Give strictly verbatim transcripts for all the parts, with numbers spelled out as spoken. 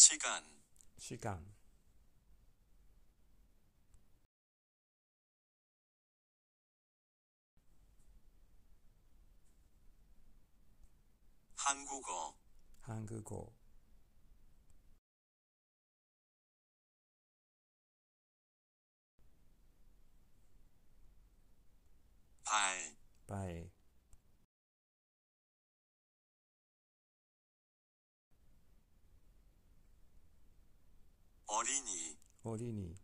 시간, 시간, 한국어, 한국어, 발, 발, 어린이, 어린이,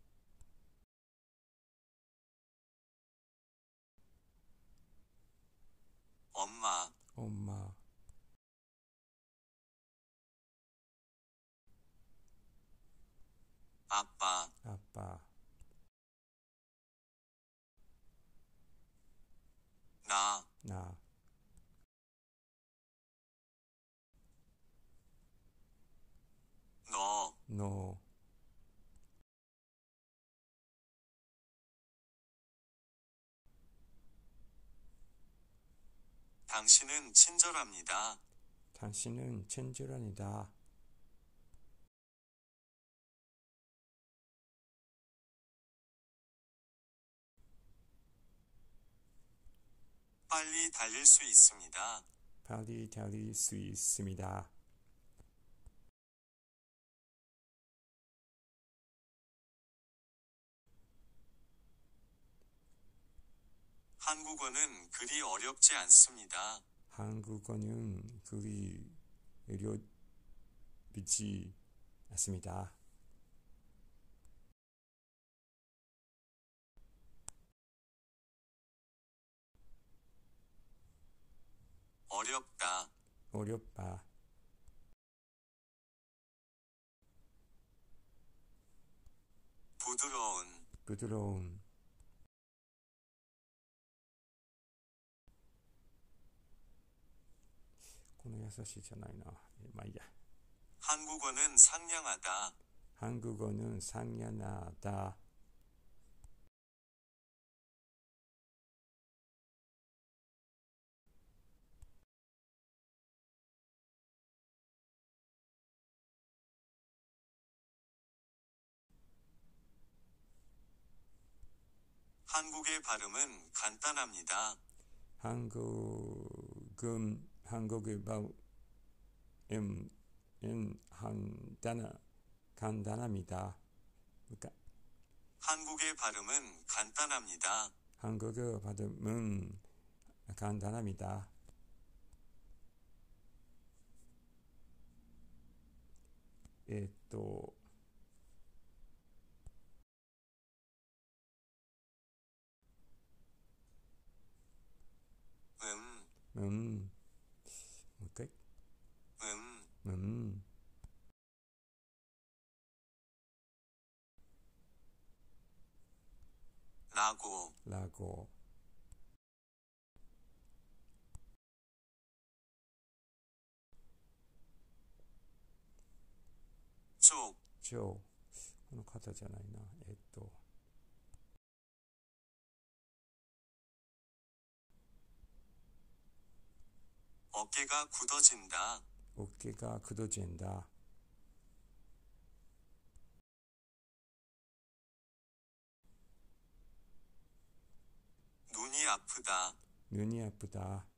엄마, 엄마, 아빠, 아빠, 나, 나, 너, 너, 당신은 친절합니다. 당신은 친절합니다. 빨리 달릴 수 있습니다. 빨리 달릴 수 있습니다. 한국어는 그리 어렵지 않습니다. 한국어는 그리 어렵지 않습니다. 어렵다, 어렵다. 부드러운, 부드러운, この優しいじゃないな。まあいいや。 한국어는 상냥하다. 한국어는 상냥하다. 한국의 발음은 간단합니다. 한국은 한국의 발음은 간단 간단합니다. 그러니까 한국의 발음은 간단합니다. 한국의 발음은 간단합니다.えっと 음, 음,もう一回 음, 음, 라고, 라고 쪽, ちょこの方じゃないな。えっと 어깨가 굳어진다. 어깨가 굳어진다. 눈이 아프다. 눈이 아프다.